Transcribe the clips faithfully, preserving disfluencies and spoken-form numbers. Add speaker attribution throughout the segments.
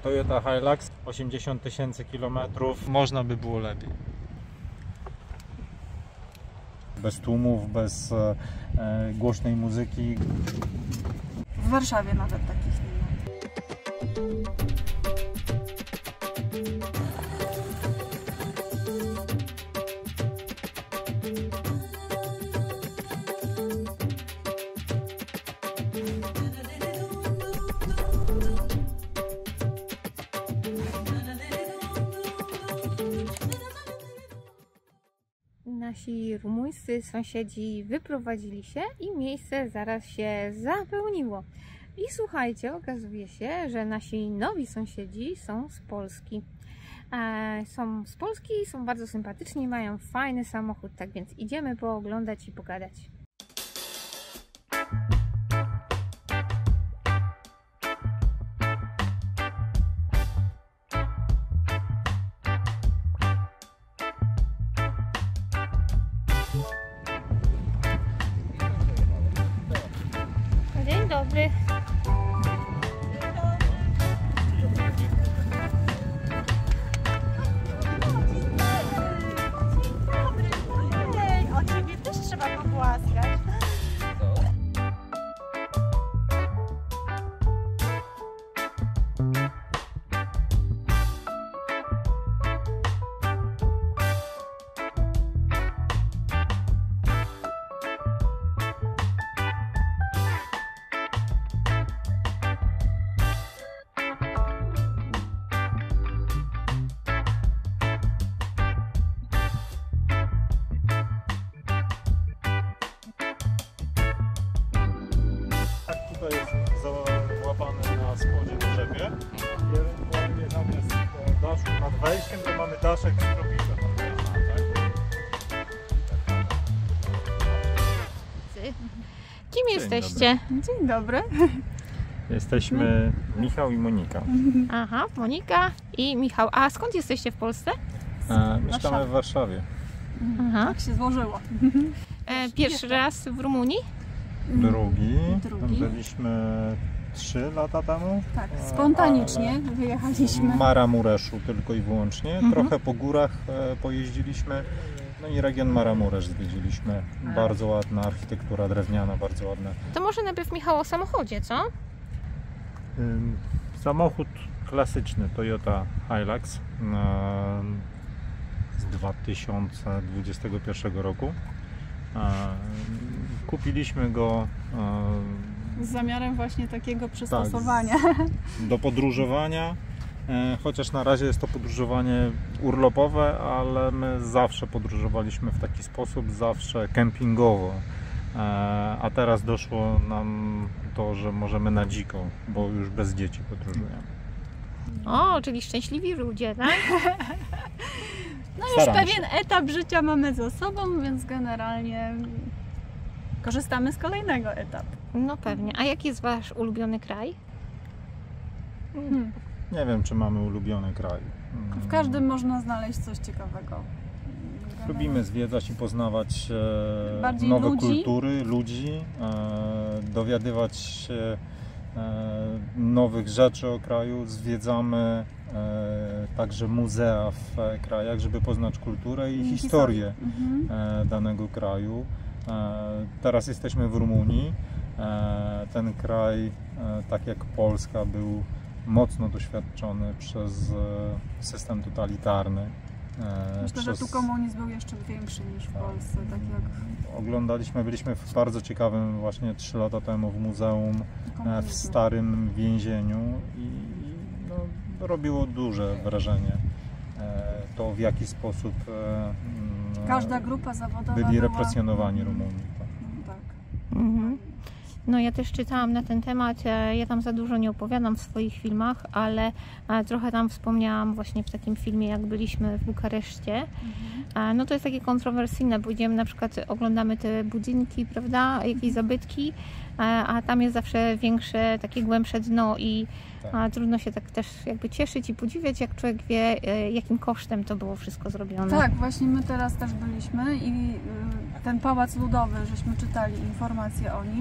Speaker 1: Toyota Hilux, osiemdziesiąt tysięcy kilometrów. Można by było lepiej. Bez tłumów, bez e, głośnej muzyki.
Speaker 2: W Warszawie nawet takich nie ma.
Speaker 3: Nasi rumuńscy sąsiedzi wyprowadzili się i miejsce zaraz się zapełniło. I słuchajcie, okazuje się, że nasi nowi sąsiedzi są z Polski. E, są z Polski, są bardzo sympatyczni, mają fajny samochód, tak więc idziemy pooglądać i pogadać. Dzień dobry.
Speaker 2: Ej, o ciebie też trzeba pogłaskać.
Speaker 1: Tutaj jest załapany na spodzie drzewie. I ewentualnie zamiast daszu nad wejściem, to mamy daszek z kropikiem.
Speaker 3: Kim jesteście?
Speaker 2: Dzień dobry.
Speaker 1: Jesteśmy Michał i Monika.
Speaker 3: Aha, Monika i Michał. A skąd jesteście w Polsce?
Speaker 1: E, mieszkamy w Warszawie.
Speaker 3: Aha.
Speaker 2: Tak się złożyło.
Speaker 3: E, pierwszy raz w Rumunii?
Speaker 1: Drugi.
Speaker 2: Drugi.
Speaker 1: Byliśmy trzy lata temu.
Speaker 2: Tak, spontanicznie wyjechaliśmy.
Speaker 1: Maramureszu tylko i wyłącznie.
Speaker 2: Mhm.
Speaker 1: Trochę po górach e, pojeździliśmy. No i region Maramuresz zwiedziliśmy. Bardzo ładna architektura drewniana, bardzo ładna.
Speaker 3: To może najpierw Michał o samochodzie, co?
Speaker 1: Ym, Samochód klasyczny Toyota Hilux e, z dwa tysiące dwudziestego pierwszego roku. E, Kupiliśmy go e,
Speaker 2: Z zamiarem właśnie takiego przystosowania.
Speaker 1: Tak, do podróżowania, e, chociaż na razie jest to podróżowanie urlopowe, ale my zawsze podróżowaliśmy w taki sposób, zawsze kempingowo, e, a teraz doszło nam to, że możemy na dziko, bo już bez dzieci podróżujemy.
Speaker 3: O, czyli szczęśliwi ludzie, tak?
Speaker 2: No już
Speaker 1: Staramy
Speaker 2: pewien etap życia mamy za sobą, więc generalnie korzystamy z kolejnego etapu.
Speaker 3: No pewnie. A jaki jest wasz ulubiony kraj?
Speaker 2: Hmm.
Speaker 1: Nie wiem, czy mamy ulubiony kraj.
Speaker 2: W każdym można znaleźć coś ciekawego.
Speaker 1: Lubimy zwiedzać i poznawać e,
Speaker 2: Bardziej
Speaker 1: nowe
Speaker 2: ludzi.
Speaker 1: kultury, ludzi, e, dowiadywać się e, nowych rzeczy o kraju. Zwiedzamy e, także muzea w e, krajach, żeby poznać kulturę i,
Speaker 2: I
Speaker 1: historię
Speaker 2: Mhm.
Speaker 1: e, danego kraju. E, teraz jesteśmy w Rumunii. E, ten kraj, e, tak jak Polska, był mocno doświadczony przez e, system totalitarny. E,
Speaker 2: Myślę,
Speaker 1: przez...
Speaker 2: że tu komunizm był jeszcze większy niż w Polsce, tak jak
Speaker 1: Oglądaliśmy, byliśmy w bardzo ciekawym właśnie trzy lata temu w muzeum e, w
Speaker 2: komunizm.
Speaker 1: starym więzieniu i no, robiło duże wrażenie e, to, w jaki sposób e, mm,
Speaker 2: Każda grupa zawodowa
Speaker 1: byli
Speaker 2: była...
Speaker 1: represjonowani Rumuni. Tak.
Speaker 2: Tak.
Speaker 3: Mhm. No ja też czytałam na ten temat, e, ja tam za dużo nie opowiadam w swoich filmach, ale e, trochę tam wspomniałam właśnie w takim filmie, jak byliśmy w Bukareszcie.
Speaker 2: Mhm.
Speaker 3: E, No to jest takie kontrowersyjne, bo idziemy na przykład, oglądamy te budynki, prawda, jakieś zabytki, e, a tam jest zawsze większe, takie głębsze dno i
Speaker 1: Tak.
Speaker 3: a, trudno się tak też jakby cieszyć i podziwiać, jak człowiek wie, e, jakim kosztem to było wszystko zrobione.
Speaker 2: Tak, właśnie my teraz też byliśmy i y, ten Pałac Ludowy, żeśmy czytali informacje o nim.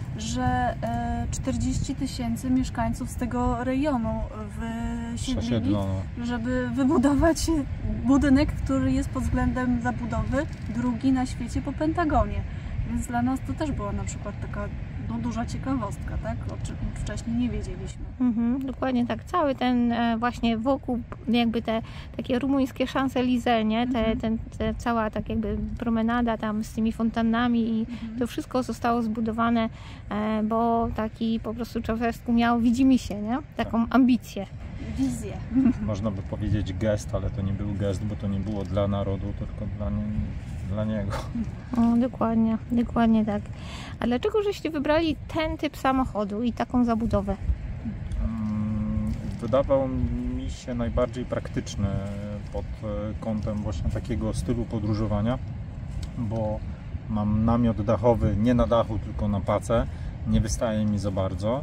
Speaker 2: że e, czterdzieści tysięcy mieszkańców z tego rejonu wysiedlili, żeby wybudować budynek, który jest pod względem zabudowy drugi na świecie po Pentagonie. Więc dla nas to też była na przykład taka no, duża ciekawostka, tak? O czym wcześniej nie wiedzieliśmy.
Speaker 3: Mhm, dokładnie tak. Cały ten e, właśnie wokół jakby te takie rumuńskie Champs-Élysées, nie? Te,
Speaker 2: Mhm.
Speaker 3: ten, te cała tak jakby promenada tam z tymi fontannami i
Speaker 2: Mhm.
Speaker 3: to wszystko zostało zbudowane, e, bo taki po prostu Ceausescu miał widzimisię, nie? Taką ambicję.
Speaker 2: Wizję.
Speaker 1: Można by powiedzieć gest, ale to nie był gest, bo to nie było dla narodu, tylko dla, nie, dla niego.
Speaker 3: O, dokładnie, dokładnie tak. A dlaczego żeście wybrali ten typ samochodu i taką zabudowę?
Speaker 1: Mm, Wydawał mi się najbardziej praktyczny pod kątem właśnie takiego stylu podróżowania, bo mam namiot dachowy nie na dachu, tylko na pace. Nie wystaje mi za bardzo.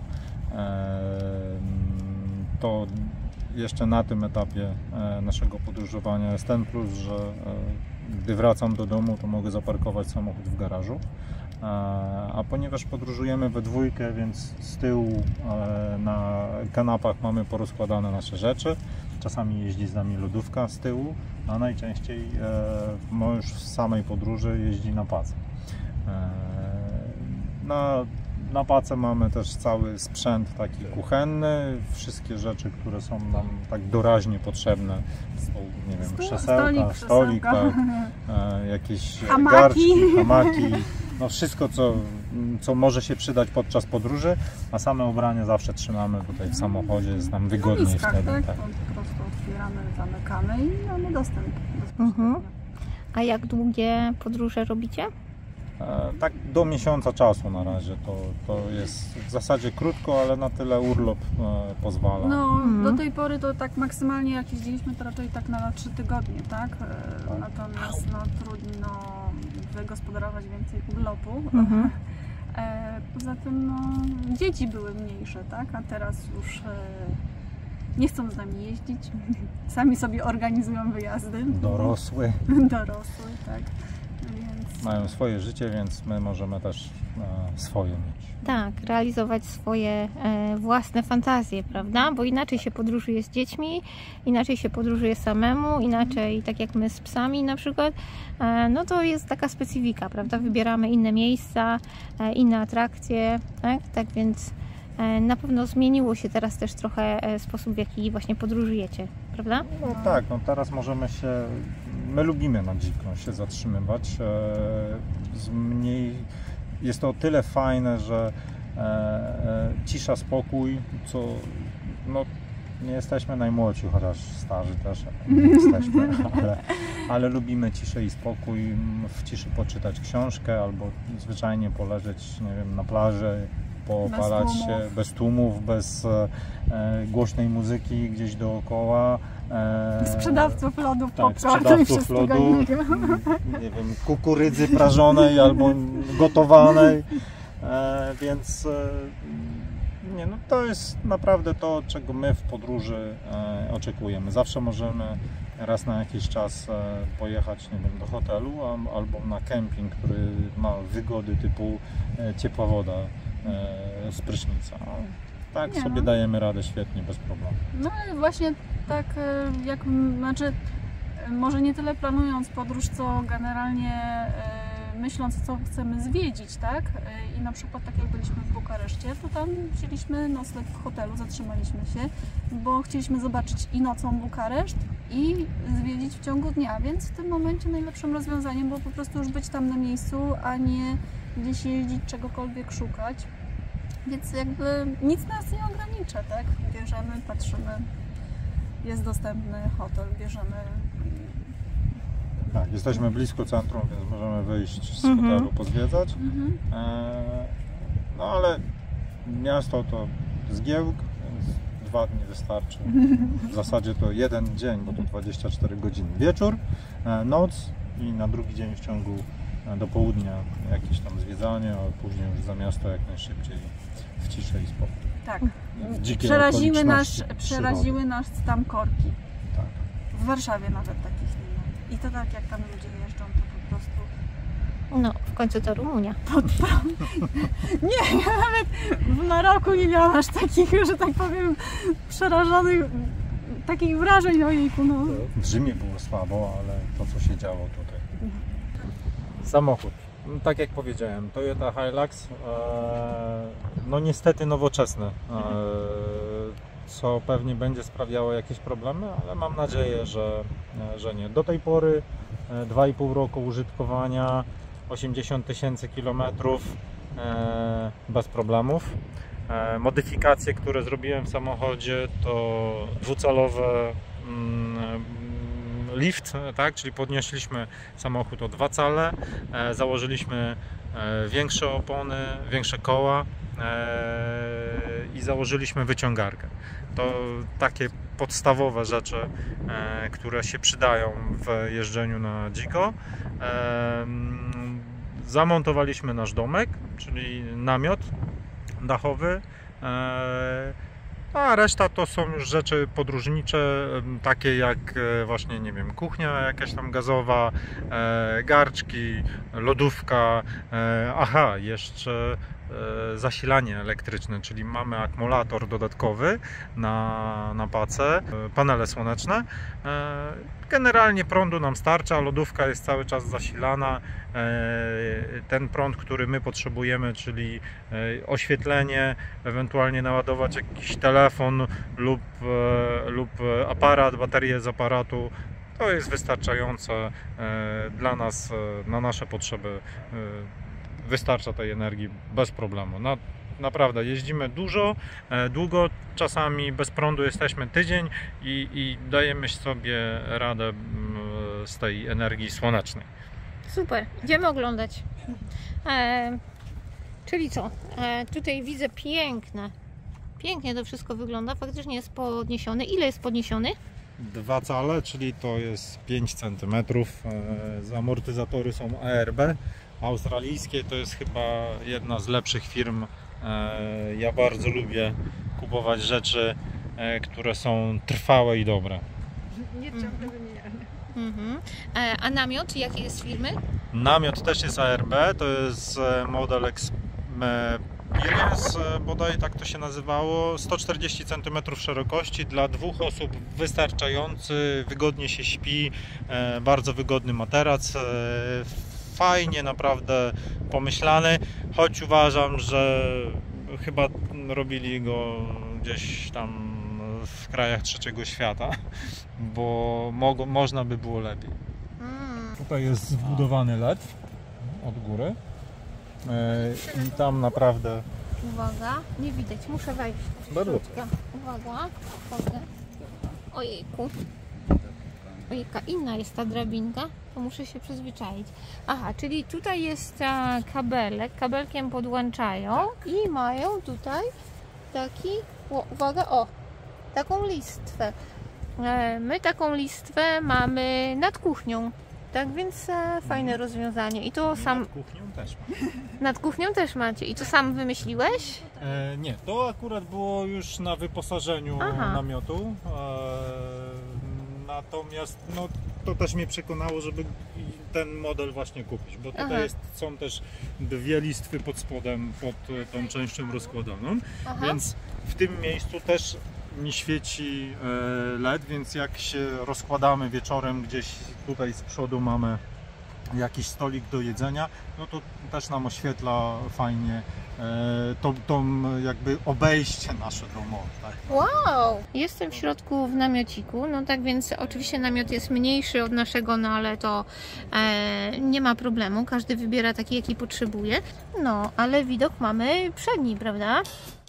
Speaker 1: To jeszcze na tym etapie naszego podróżowania jest ten plus, że gdy wracam do domu, to mogę zaparkować samochód w garażu. A ponieważ podróżujemy we dwójkę, więc z tyłu na kanapach mamy porozkładane nasze rzeczy. Czasami jeździ z nami lodówka z tyłu, a najczęściej mąż w samej podróży jeździ na pace. Na Na pace mamy też cały sprzęt taki kuchenny, wszystkie rzeczy, które są nam tak doraźnie potrzebne, nie wiem, krzesełka, stolik, tak, e, jakieś
Speaker 2: hamaki.
Speaker 1: garczki, hamaki, no wszystko co, co może się przydać podczas podróży, a same ubrania zawsze trzymamy tutaj w samochodzie, jest nam wygodniej
Speaker 2: Na miskach,
Speaker 1: wtedy.
Speaker 2: Tak?
Speaker 1: Tak.
Speaker 2: Po prostu otwieramy, zamykamy i mamy dostęp bezpośrednio.
Speaker 3: Mhm. A jak długie podróże robicie?
Speaker 1: Tak do miesiąca czasu na razie, to, to jest w zasadzie krótko, ale na tyle urlop e, pozwala.
Speaker 2: No,
Speaker 3: Mhm.
Speaker 2: do tej pory to tak maksymalnie jak jeździliśmy, to raczej tak na trzy tygodnie, tak? E,
Speaker 1: Tak.
Speaker 2: Natomiast no, trudno wygospodarować więcej urlopu.
Speaker 3: Mhm.
Speaker 2: E, poza tym no, dzieci były mniejsze, tak? A teraz już e, nie chcą z nami jeździć. Sami sobie organizują wyjazdy.
Speaker 1: Dorosły.
Speaker 2: Dorosły, tak. Więc...
Speaker 1: Mają swoje życie, więc my możemy też e, swoje mieć.
Speaker 3: Tak, realizować swoje e, własne fantazje, prawda? Bo inaczej się podróżuje z dziećmi, inaczej się podróżuje samemu, inaczej tak jak my z psami na przykład. E, no to jest taka specyfika, prawda? Wybieramy inne miejsca, e, inne atrakcje, tak? Tak więc e, na pewno zmieniło się teraz też trochę e, sposób, w jaki właśnie podróżujecie, prawda?
Speaker 1: No tak, no teraz możemy się, my lubimy na dziko się zatrzymywać. E, z mniej, jest to o tyle fajne, że e, e, cisza, spokój, co no, nie jesteśmy najmłodsi, chociaż starzy też nie jesteśmy, ale, ale lubimy ciszę i spokój, w ciszy poczytać książkę albo zwyczajnie poleżeć, nie wiem, na plaży, poopalać
Speaker 2: Bez
Speaker 1: się
Speaker 2: tłumów.
Speaker 1: bez tłumów, bez e, głośnej muzyki gdzieś dookoła. E,
Speaker 2: Sprzedawców lodów,
Speaker 1: tak,
Speaker 2: popcornu i
Speaker 1: sprzedawców
Speaker 2: wszystkiego
Speaker 1: lodu,
Speaker 2: innego.
Speaker 1: nie wiem, kukurydzy prażonej albo gotowanej, e, więc e, nie, no to jest naprawdę to, czego my w podróży e, oczekujemy. Zawsze możemy raz na jakiś czas e, pojechać, nie wiem, do hotelu a, albo na kemping, który ma wygody typu e, ciepła woda e, z prysznica. Tak
Speaker 2: Nie,
Speaker 1: sobie
Speaker 2: no.
Speaker 1: dajemy radę świetnie, bez problemu.
Speaker 2: No ale właśnie tak e, jak, znaczy e, może nie tyle planując podróż, co generalnie e, myśląc, co chcemy zwiedzić, tak? E, I na przykład tak jak byliśmy w Bukareszcie, to tam wzięliśmy nocleg w hotelu, zatrzymaliśmy się, bo chcieliśmy zobaczyć i nocą Bukareszt i zwiedzić w ciągu dnia, więc w tym momencie najlepszym rozwiązaniem było po prostu już być tam na miejscu, a nie gdzieś jeździć, czegokolwiek szukać. Więc jakby nic nas nie ogranicza, tak? Bierzemy, patrzymy, jest dostępny hotel, bierzemy.
Speaker 1: Tak, jesteśmy blisko centrum, więc możemy wyjść z
Speaker 3: Mhm.
Speaker 1: hotelu, pozwiedzać.
Speaker 2: Mhm.
Speaker 1: E, no ale miasto to zgiełk, więc dwa dni wystarczy. W zasadzie to jeden dzień, bo to dwadzieścia cztery godziny. Wieczór, e, noc i na drugi dzień w ciągu e, do południa jakieś tam zwiedzanie, a później już za miasto jak najszybciej w ciszę i spokój.
Speaker 2: Tak.
Speaker 1: W dzikie
Speaker 2: Przeraziły nas,
Speaker 1: okoliczności
Speaker 2: przeraziły nas tam korki.
Speaker 1: Tak.
Speaker 2: W Warszawie nawet takich nie ma. I to tak jak tam ludzie jeżdżą, to po prostu
Speaker 3: No, w końcu to Rumunia.
Speaker 2: Nie, ja nawet w Maroku nie miałam aż takich, że tak powiem, przerażonych, takich wrażeń, ojejku, no.
Speaker 1: W Rzymie było słabo, ale to co się działo tutaj. Samochód. No, tak jak powiedziałem, Toyota Hilux, e, no niestety nowoczesny, e, co pewnie będzie sprawiało jakieś problemy, ale mam nadzieję, że, że nie. Do tej pory e, dwa i pół roku użytkowania, osiemdziesiąt tysięcy kilometrów e, bez problemów. E, modyfikacje, które zrobiłem w samochodzie, to dwucalowe mm, lift, tak? Czyli podnieśliśmy samochód o dwa cale, e, założyliśmy e, większe opony, większe koła e, i założyliśmy wyciągarkę. To takie podstawowe rzeczy, e, które się przydają w jeżdżeniu na dziko. E, zamontowaliśmy nasz domek, czyli namiot dachowy. E, A reszta to są już rzeczy podróżnicze, takie jak właśnie, nie wiem, kuchnia jakaś tam gazowa, e, garczki, lodówka, e, aha, jeszcze e, zasilanie elektryczne, czyli mamy akumulator dodatkowy na, na pacę, e, panele słoneczne. E, generalnie prądu nam starcza, lodówka jest cały czas zasilana. E, ten prąd, który my potrzebujemy, czyli e, oświetlenie, ewentualnie naładować jakiś telefon lub, e, lub aparat, baterię z aparatu, to jest wystarczające e, dla nas, e, na nasze potrzeby. E, wystarcza tej energii bez problemu. Na, naprawdę jeździmy dużo, e, długo, czasami bez prądu jesteśmy tydzień i, i dajemy sobie radę m, z tej energii słonecznej.
Speaker 3: Super, idziemy oglądać. E, czyli co? E, tutaj widzę piękne. Pięknie to wszystko wygląda. Faktycznie jest podniesiony. Ile jest podniesiony?
Speaker 1: Dwa cale, czyli to jest pięć centymetrów. E, amortyzatory są A R B. Australijskie to jest chyba jedna z lepszych firm. E, ja bardzo lubię kupować rzeczy, e, które są trwałe i dobre.
Speaker 2: Nie ciągle wymieniane.
Speaker 3: Mhm. E, a namiot jakiej jest firmy?
Speaker 1: Namiot też jest A R B, to jest model Experience, bodaj tak to się nazywało. sto czterdzieści centymetrów szerokości, dla dwóch osób wystarczający, wygodnie się śpi, e, bardzo wygodny materac. E, fajnie naprawdę pomyślany, choć uważam, że chyba robili go gdzieś tam w krajach trzeciego świata, bo mo można by było lepiej.
Speaker 3: Mm.
Speaker 1: Tutaj jest zbudowany L E D od góry i tam naprawdę...
Speaker 3: Uwaga, nie widać, muszę wejść.
Speaker 1: Bardzo.
Speaker 3: Uwaga, wchodzę. Ojejku. Ojejka, inna jest ta drabinka, to muszę się przyzwyczaić. Aha, czyli tutaj jest a, kabelek, kabelkiem podłączają i mają tutaj taki, o, uwaga, o, taką listwę. E, my taką listwę mamy nad kuchnią, tak więc e, fajne rozwiązanie. I to sam...
Speaker 1: Nad kuchnią też ma.
Speaker 3: Nad kuchnią też macie. I to sam wymyśliłeś?
Speaker 1: E, nie, to akurat było już na wyposażeniu
Speaker 3: Aha.
Speaker 1: namiotu. E, natomiast no, to też mnie przekonało, żeby ten model właśnie kupić, bo tutaj
Speaker 3: Aha.
Speaker 1: jest, są też dwie listwy pod spodem, pod tą częścią rozkładaną,
Speaker 3: Aha.
Speaker 1: więc w tym miejscu też mi świeci L E D, więc jak się rozkładamy wieczorem, gdzieś tutaj z przodu mamy jakiś stolik do jedzenia, no to też nam oświetla fajnie to, to jakby obejście nasze domowe. Tak?
Speaker 3: Wow! Jestem w środku w namiociku, no tak więc oczywiście namiot jest mniejszy od naszego, no ale to e, nie ma problemu, każdy wybiera taki, jaki potrzebuje. No, ale widok mamy przedni, prawda?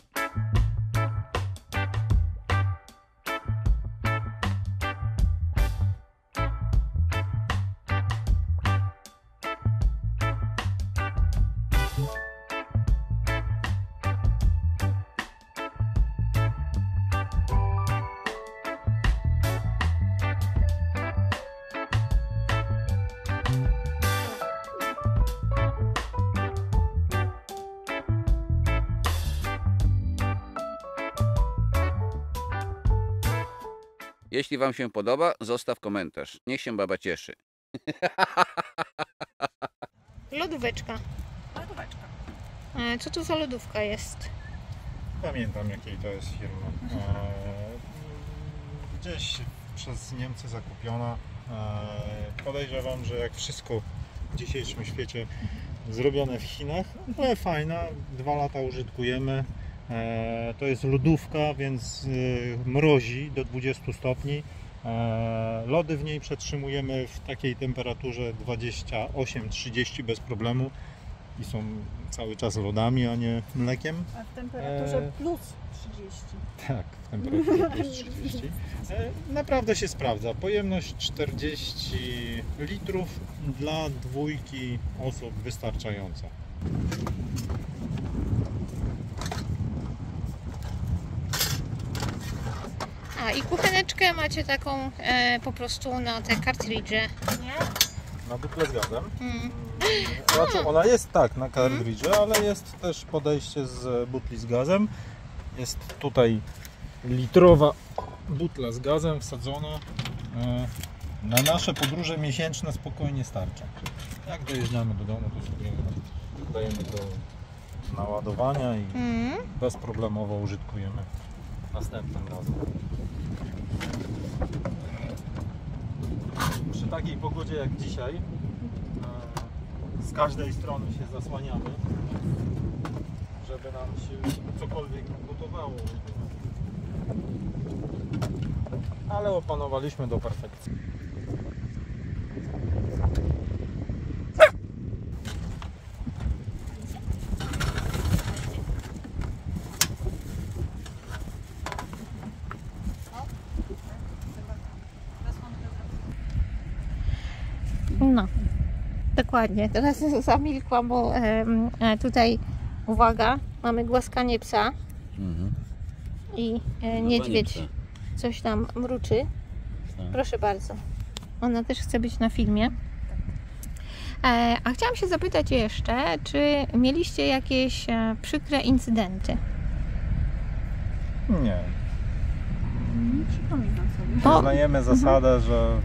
Speaker 4: Jeśli Wam się podoba, zostaw komentarz. Niech się baba cieszy.
Speaker 3: Lodóweczka.
Speaker 2: Lodóweczka.
Speaker 3: E, co to za lodówka jest?
Speaker 1: Pamiętam, jakiej to jest firma. E, gdzieś przez Niemcy zakupiona. E, podejrzewam, że jak wszystko w dzisiejszym świecie zrobione w Chinach, ale fajna, dwa lata użytkujemy. E, to jest lodówka, więc e, mrozi do dwudziestu stopni. E, lody w niej przetrzymujemy w takiej temperaturze dwadzieścia osiem trzydzieści bez problemu i są cały czas lodami, a nie mlekiem.
Speaker 2: A w temperaturze
Speaker 1: E,
Speaker 2: plus trzydzieści.
Speaker 1: Tak, w temperaturze plus trzydzieści. E, Naprawdę się sprawdza. Pojemność czterdzieści litrów, dla dwójki osób wystarczająca.
Speaker 3: A i kucheneczkę macie taką e, po prostu na te kartridże.
Speaker 2: Nie?
Speaker 1: Na butlę z gazem.
Speaker 3: Mm.
Speaker 1: Znaczy, ona jest tak na kartridże, ale jest też podejście z butli z gazem. Jest tutaj litrowa butla z gazem wsadzona. E, Na nasze podróże miesięczne spokojnie starcza. Jak dojeżdżamy do domu, to sobie dajemy do naładowania i
Speaker 3: Mm.
Speaker 1: bezproblemowo użytkujemy następnym razem. Przy takiej pogodzie jak dzisiaj, e, z każdej strony się zasłaniamy, żeby nam się cokolwiek gotowało. Ale opanowaliśmy do perfekcji.
Speaker 3: No, dokładnie. Teraz zamilkłam, bo em, e, tutaj, uwaga, mamy głaskanie psa
Speaker 4: Mhm.
Speaker 3: i e, niedźwiedź coś tam mruczy.
Speaker 4: Tak.
Speaker 3: Proszę bardzo. Ona też chce być na filmie. E, a chciałam się zapytać jeszcze, czy mieliście jakieś e, przykre incydenty?
Speaker 1: Nie.
Speaker 2: Nie przypominam sobie.
Speaker 3: O.
Speaker 1: Uznajemy zasadę, że mm,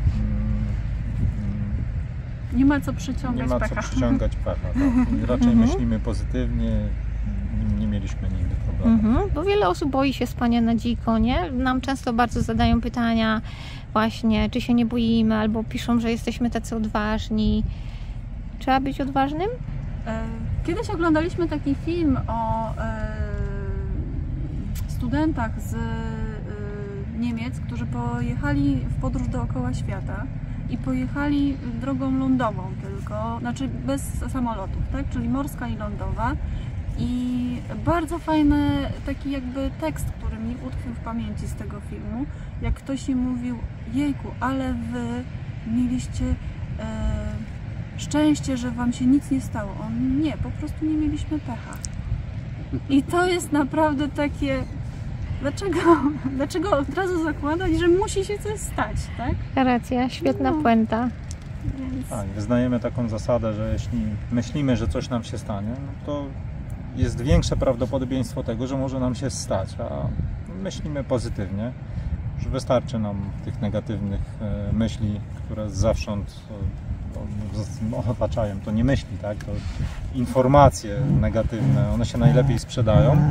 Speaker 2: Nie ma co
Speaker 1: nie
Speaker 2: przyciągać
Speaker 1: ma co
Speaker 2: pecha.
Speaker 1: przyciągać pecha. Tak? I raczej
Speaker 3: Mhm.
Speaker 1: myślimy pozytywnie, nie, nie mieliśmy nigdy problemu.
Speaker 3: Mhm, bo wiele osób boi się spania na dziko, nie? Nam często bardzo zadają pytania właśnie, czy się nie boimy, albo piszą, że jesteśmy tacy odważni. Trzeba być odważnym?
Speaker 2: E, Kiedyś oglądaliśmy taki film o e, studentach z e, Niemiec, którzy pojechali w podróż dookoła świata i pojechali drogą lądową tylko, znaczy bez samolotów, tak? Czyli morska i lądowa. I bardzo fajny taki jakby tekst, który mi utkwił w pamięci z tego filmu, jak ktoś im mówił: jejku, ale wy mieliście e, szczęście, że wam się nic nie stało. On: nie, po prostu nie mieliśmy pecha. I to jest naprawdę takie, dlaczego, dlaczego od razu zakładać, że musi się coś stać, tak?
Speaker 3: Racja, świetna
Speaker 2: No.
Speaker 3: puenta.
Speaker 2: Więc
Speaker 1: Tak, wyznajemy taką zasadę, że jeśli myślimy, że coś nam się stanie, no to jest większe prawdopodobieństwo tego, że może nam się stać, a myślimy pozytywnie, że wystarczy nam tych negatywnych e, myśli, które zewsząd e, no, otaczają. To nie myśli, tak? To informacje negatywne, one się najlepiej sprzedają.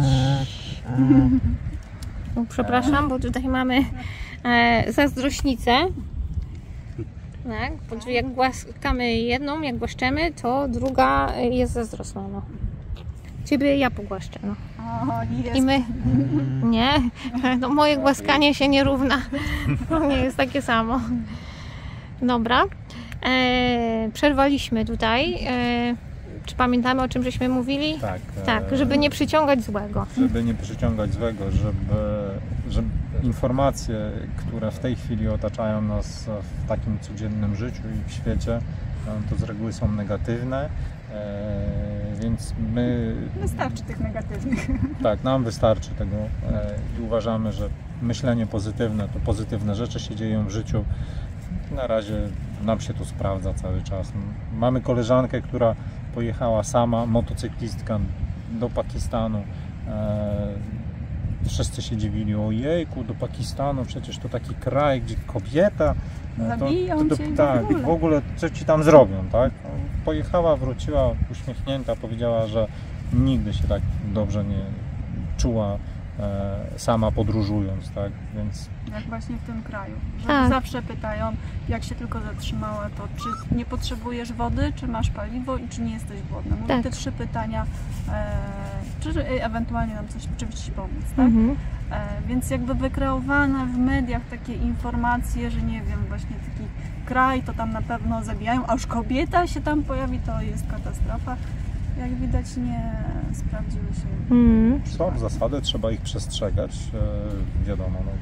Speaker 3: No, przepraszam, bo tutaj mamy e, zazdrośnicę. Tak, bo jak głaskamy jedną, jak głaszczemy, to druga jest zazdrosna. No. Ciebie ja pogłaszczę. No.
Speaker 2: o, nie jest.
Speaker 3: I my, nie, no moje głaskanie się nie równa, to nie jest takie samo. Dobra, e, przerwaliśmy tutaj. E, czy pamiętamy, o czym żeśmy mówili?
Speaker 1: Tak, e,
Speaker 3: Tak, żeby nie przyciągać złego.
Speaker 1: żeby nie przyciągać złego, żeby, żeby informacje, które w tej chwili otaczają nas w takim codziennym życiu i w świecie, to z reguły są negatywne, e, więc my,
Speaker 2: Wystarczy tych negatywnych.
Speaker 1: tak, nam wystarczy tego e, i uważamy, że myślenie pozytywne, to pozytywne rzeczy się dzieją w życiu. Na razie nam się to sprawdza cały czas. Mamy koleżankę, która pojechała sama, motocyklistka, do Pakistanu. E, wszyscy się dziwili, ojejku, do Pakistanu, przecież to taki kraj, gdzie kobieta,
Speaker 2: zabiją
Speaker 1: to, to,
Speaker 2: cię
Speaker 1: to,
Speaker 2: i
Speaker 1: tak,
Speaker 2: w ogóle.
Speaker 1: w ogóle co ci tam zrobią, tak? Pojechała, wróciła uśmiechnięta, powiedziała, że nigdy się tak dobrze nie czuła e, sama podróżując, tak? Więc
Speaker 2: Jak właśnie w tym kraju, że
Speaker 3: Tak.
Speaker 2: zawsze pytają, jak się tylko zatrzymała, to czy nie potrzebujesz wody, czy masz paliwo i czy nie jesteś głodna. Mówię
Speaker 3: Tak.
Speaker 2: te trzy pytania, e, czy ewentualnie nam coś, czymś ci pomóc, tak?
Speaker 3: Mhm.
Speaker 2: E, więc jakby wykreowane w mediach takie informacje, że nie wiem, właśnie taki kraj, to tam na pewno zabijają, a już kobieta się tam pojawi, to jest katastrofa. Jak widać, nie sprawdziły się.
Speaker 3: Mhm.
Speaker 1: są zasady, trzeba ich przestrzegać. E, wiadomo, no,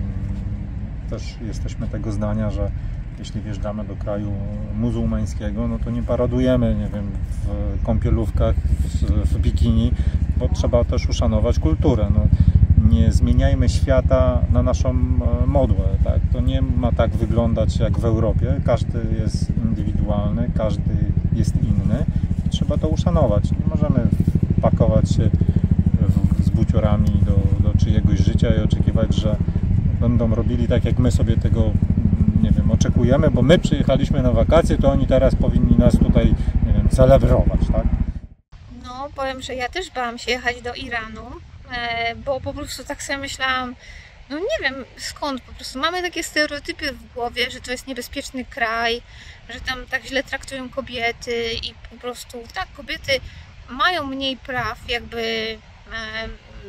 Speaker 1: mm, też jesteśmy tego zdania, że jeśli wjeżdżamy do kraju muzułmańskiego, no to nie paradujemy, nie wiem, w kąpielówkach, w, w bikini, bo trzeba też uszanować kulturę. No, nie zmieniajmy świata na naszą e, modłę, tak? To nie ma tak wyglądać jak w Europie. Każdy jest indywidualny, każdy jest inny i trzeba to uszanować. Nie możemy pakować się w, z buciorami do, do czyjegoś życia i oczekiwać, że będą robili tak, jak my sobie tego, nie wiem, oczekujemy, bo my przyjechaliśmy na wakacje, to oni teraz powinni nas tutaj, nie wiem, celebrować, tak?
Speaker 3: No, powiem, że ja też bałam się jechać do Iranu, e, bo po prostu tak sobie myślałam, no nie wiem skąd, po prostu mamy takie stereotypy w głowie, że to jest niebezpieczny kraj, że tam tak źle traktują kobiety i po prostu tak, kobiety mają mniej praw jakby e,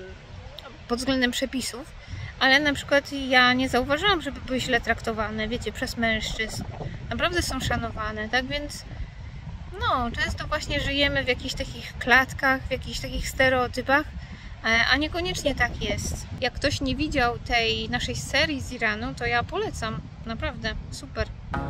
Speaker 3: pod względem przepisów, ale na przykład ja nie zauważyłam, żeby były źle traktowane, wiecie, przez mężczyzn. Naprawdę są szanowane, tak więc no, często właśnie żyjemy w jakichś takich klatkach, w jakichś takich stereotypach, a niekoniecznie tak jest. Jak ktoś nie widział tej naszej serii z Iranu, to ja polecam. Naprawdę, super.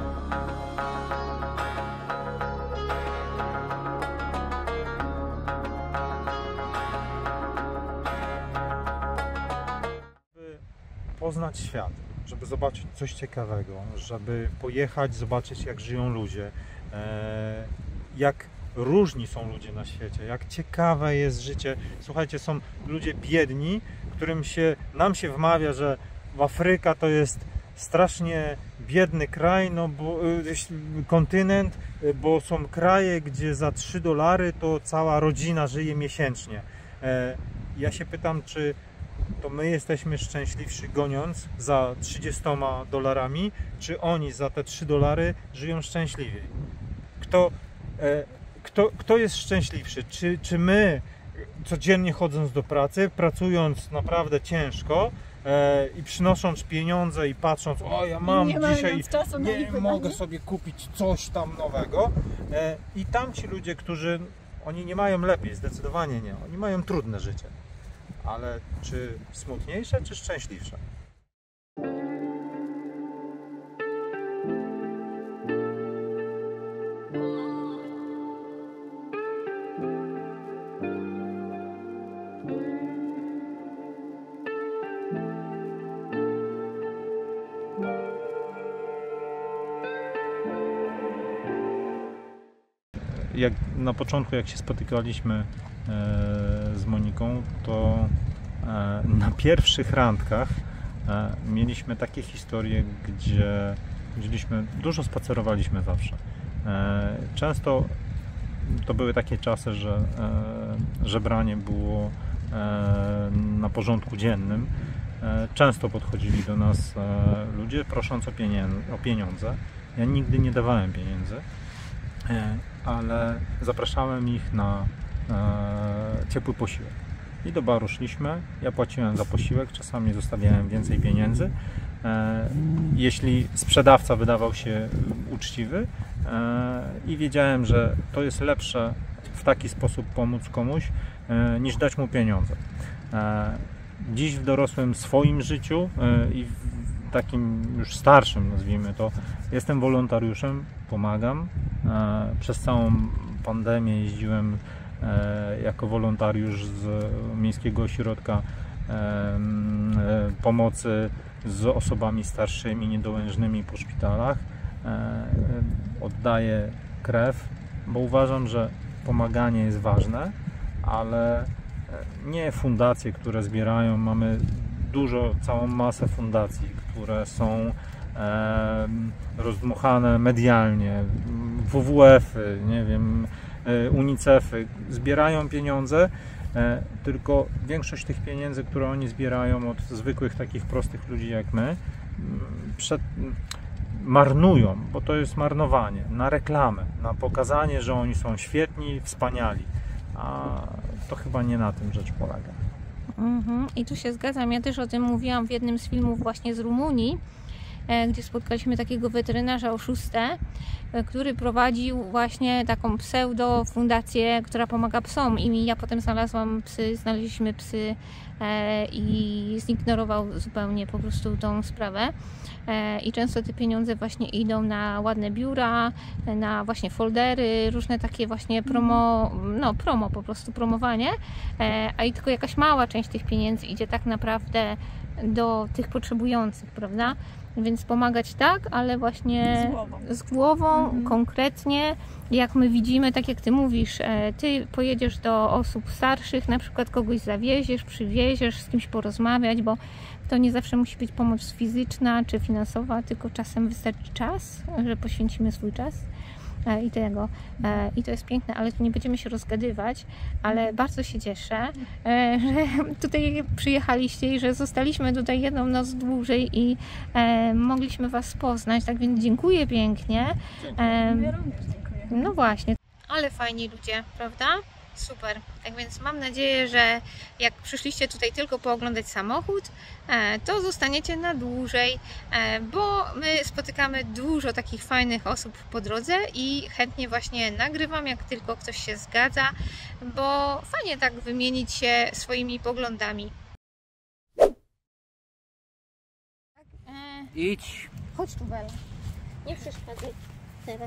Speaker 1: Żeby poznać świat, żeby zobaczyć coś ciekawego, żeby pojechać, zobaczyć jak żyją ludzie, e, jak różni są ludzie na świecie, jak ciekawe jest życie. Słuchajcie, są ludzie biedni, którym się, nam się wmawia, że w Afryka to jest strasznie biedny kraj, no bo y, kontynent, y, bo są kraje, gdzie za trzy dolary to cała rodzina żyje miesięcznie. E, ja się pytam, czy to my jesteśmy szczęśliwsi goniąc za trzydziestoma dolarami, czy oni za te trzy dolary żyją szczęśliwiej? Kto, e, kto, kto jest szczęśliwszy? Czy, czy my codziennie chodząc do pracy, pracując naprawdę ciężko e, i przynosząc pieniądze i patrząc, o ja mam
Speaker 2: nie
Speaker 1: dzisiaj,
Speaker 2: czasu na
Speaker 1: nie
Speaker 2: ich
Speaker 1: mogę
Speaker 2: wydanie.
Speaker 1: sobie kupić coś tam nowego e, i tamci ludzie, którzy, oni nie mają lepiej, zdecydowanie nie, oni mają trudne życie, ale czy smutniejsze, czy szczęśliwsze? Jak na początku, jak się spotykaliśmy e, z Moniką, to e, na pierwszych randkach e, mieliśmy takie historie, gdzie chodziliśmy, dużo spacerowaliśmy zawsze. E, często to były takie czasy, że e, żebranie było e, na porządku dziennym. E, często podchodzili do nas e, ludzie prosząc o pieniądze, o pieniądze. Ja nigdy nie dawałem pieniędzy, e, ale zapraszałem ich na e, ciepły posiłek. I do baru szliśmy, ja płaciłem za posiłek, czasami zostawiałem więcej pieniędzy. E, jeśli sprzedawca wydawał się uczciwy e, i wiedziałem, że to jest lepsze w taki sposób pomóc komuś, e, niż dać mu pieniądze. E, dziś w dorosłym swoim życiu e, i w takim już starszym, nazwijmy to, jestem wolontariuszem, pomagam. E, przez całą pandemię jeździłem e, jako wolontariusz z Miejskiego Ośrodka e, e, Pomocy z osobami starszymi, niedołężnymi po szpitalach. E, oddaję krew, bo uważam, że pomaganie jest ważne, ale nie fundacje, które zbierają, mamy dużo, całą masę fundacji, które są e, rozdmuchane medialnie, W W F-y, nie wiem, UNICEF-y, zbierają pieniądze, e, tylko większość tych pieniędzy, które oni zbierają od zwykłych, takich prostych ludzi jak my, przed, marnują, bo to jest marnowanie, na reklamę, na pokazanie, że oni są świetni, wspaniali, a to chyba nie na tym rzecz polega.
Speaker 3: Mhm. I tu się zgadzam, ja też o tym mówiłam w jednym z filmów właśnie z Rumunii, gdzie spotkaliśmy takiego weterynarza oszustę, który prowadził właśnie taką pseudo fundację, która pomaga psom, i ja potem znalazłam psy, znaleźliśmy psy e, i zignorował zupełnie po prostu tą sprawę. E, I często te pieniądze właśnie idą na ładne biura, na właśnie foldery, różne takie właśnie promo, no promo po prostu, promowanie, e, a i tylko jakaś mała część tych pieniędzy idzie tak naprawdę do tych potrzebujących, prawda? Więc pomagać tak, ale właśnie
Speaker 2: Z głową,
Speaker 3: z głową
Speaker 2: mhm.
Speaker 3: konkretnie, jak my widzimy, tak jak ty mówisz, ty pojedziesz do osób starszych, na przykład kogoś zawieziesz, przywieziesz, z kimś porozmawiać, bo to nie zawsze musi być pomoc fizyczna czy finansowa, tylko czasem wystarczy czas, że poświęcimy swój czas. I tego. I to jest piękne, ale tu nie będziemy się rozgadywać, ale bardzo się cieszę, że tutaj przyjechaliście i że zostaliśmy tutaj jedną noc dłużej i mogliśmy Was poznać, tak więc dziękuję pięknie.
Speaker 2: Ja również dziękuję.
Speaker 3: No właśnie, ale fajni ludzie, prawda? Super. Tak więc mam nadzieję, że jak przyszliście tutaj tylko pooglądać samochód, to zostaniecie na dłużej, bo my spotykamy dużo takich fajnych osób po drodze i chętnie właśnie nagrywam, jak tylko ktoś się zgadza, bo fajnie tak wymienić się swoimi poglądami.
Speaker 4: Idź.
Speaker 3: Chodź tu, Bela. Nie przeszkadzaj teraz.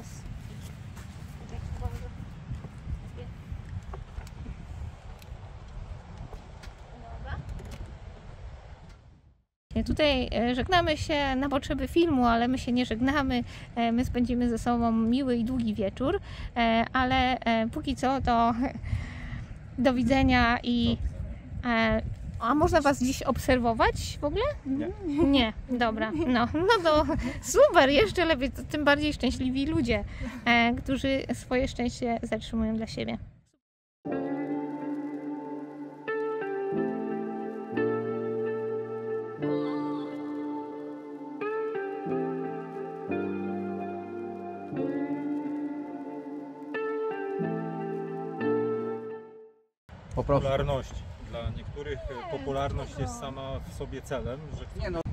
Speaker 3: Tutaj żegnamy się na potrzeby filmu, ale my się nie żegnamy. My spędzimy ze sobą miły i długi wieczór, ale póki co to do widzenia i... A można Was dziś obserwować w ogóle?
Speaker 1: Nie.
Speaker 3: Nie, dobra. No, no to super, jeszcze lepiej, to tym bardziej szczęśliwi ludzie, którzy swoje szczęście zatrzymują dla siebie.
Speaker 1: Popularność. Dla niektórych popularność jest sama w sobie celem, że
Speaker 4: Nie no.